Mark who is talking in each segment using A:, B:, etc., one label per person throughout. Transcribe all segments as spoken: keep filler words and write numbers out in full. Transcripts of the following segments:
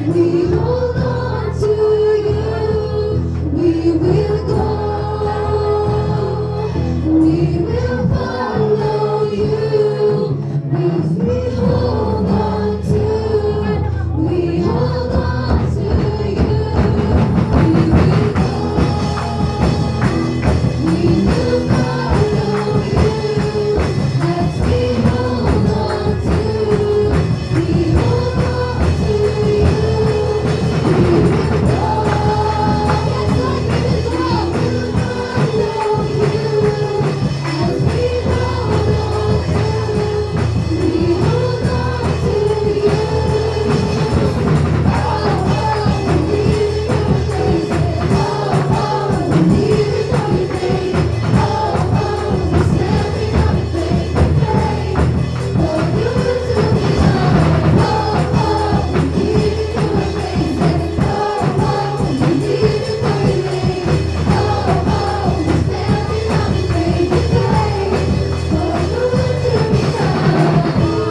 A: We hold on to you. We will go. We will follow you. We, we hold on to. We hold on to you. We will go. We will follow you. As we hold on to. We hold on to you. We will go. Yes, Lord, we will go. We will follow you. As we hold on to. We hold on to you. Oh, oh, we need your praises. Oh, oh, we need your praise. Oh, oh, we're standing on faith to faith. For you to be known. Oh, oh, we need your praises. Oh, oh, we need your praise. Oh, oh, we're standing on faith to faith. For you to be known.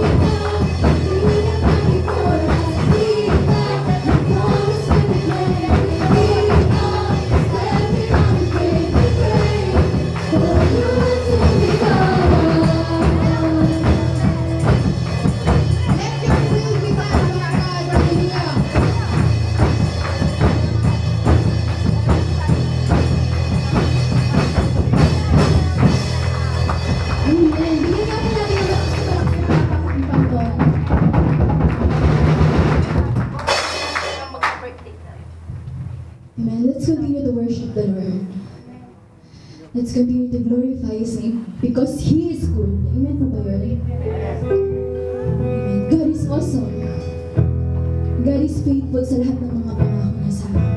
A: Amen. Let's continue to worship the Lord. Let's continue to glorify His name because He is good. Amen po ba yun? Amen. God is awesome. God is faithful sa lahat ng mga pangako niya sa amin.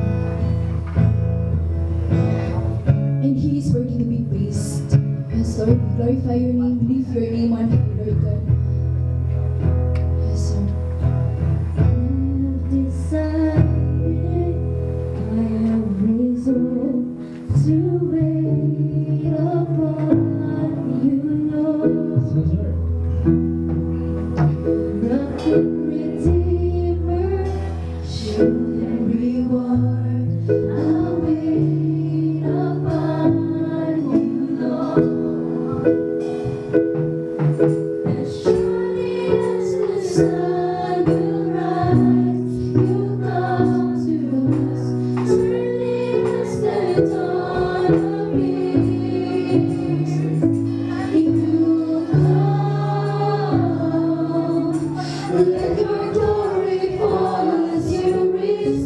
A: And He is worthy to be praised. Yes, Lord, we glorify your name, lift your name on high, Lord God. Yes, Lord. I have decided, I have resolved to wait upon you, Lord. The good Redeemer, shield and reward. I'll wait upon you, Lord. As surely as the sun will rise, you come to us, turning us the dawn of peace. You come, let your glory fall as you reach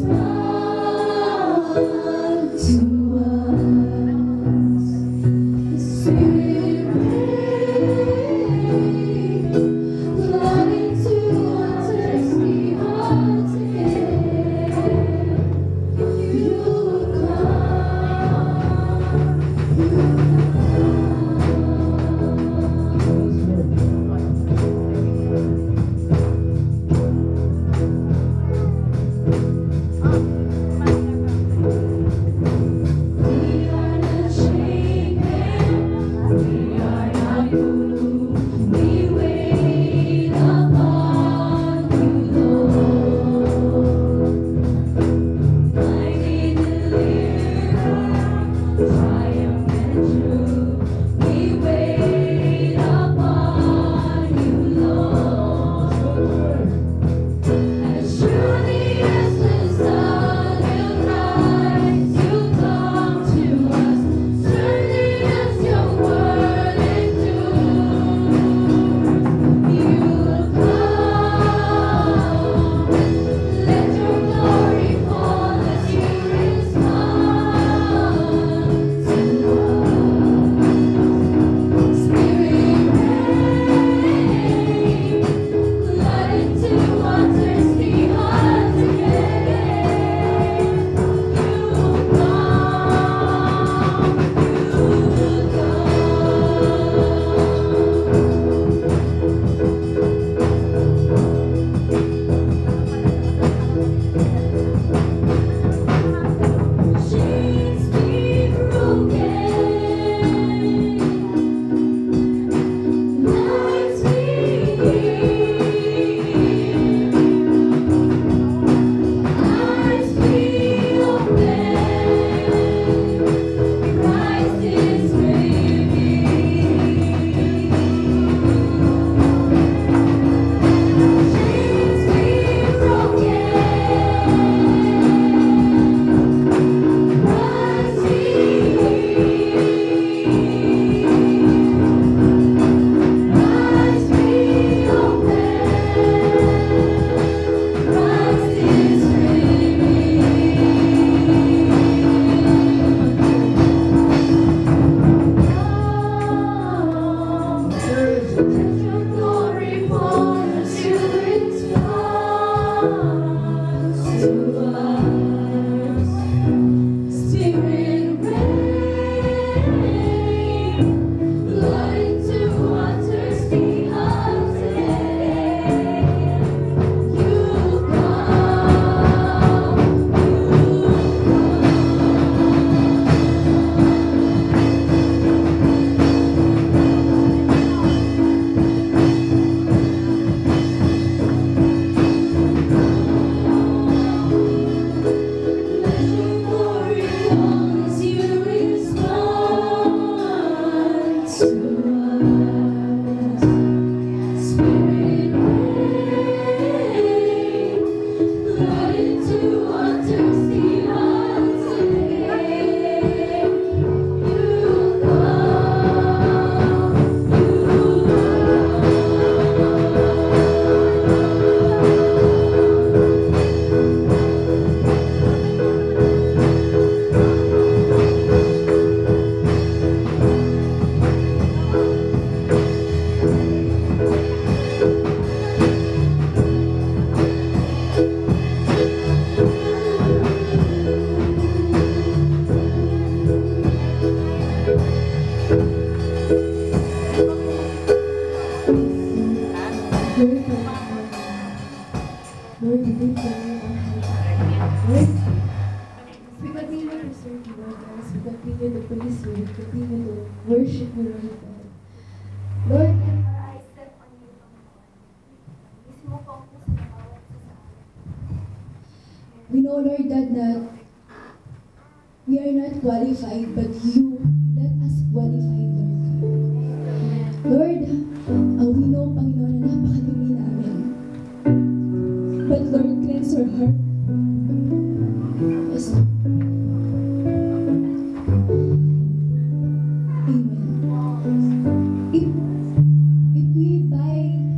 A: Lord, as we continue to serve you, Lord God, as we continue to praise you, we continue to worship you, Lord God. Lord,
B: And our eyes set on you, Panginoon. Mismo focus sa bawat isa sa amin.
A: we know, Lord God, that we are not qualified, but you let us qualify, Lord God. Lord, uh, we know, Panginoon, na napakadumi namin. But Lord, cleanse our heart. Yes, Lord. Amen. If, if we buy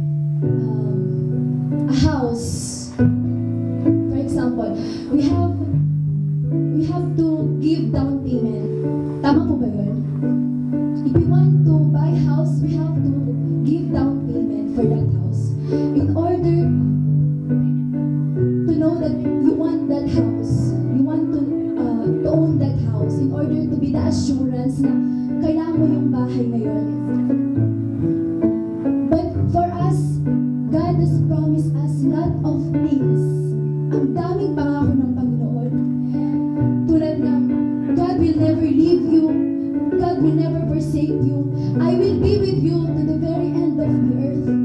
A: um, a house, for example, we have we have to give down payment. Tama po ba yun? If we want to buy house, we have to give down payment for that house. In order to know that you want that house, you want to, uh, to own that house, in order to be the assurance na kailangan mo yung bahay na yun. But for us, God has promised us lot of things. Ang daming pangako ng Panginoon. Tulad ng, God will never leave you. God will never forsake you. I will be with you to the very end of the earth.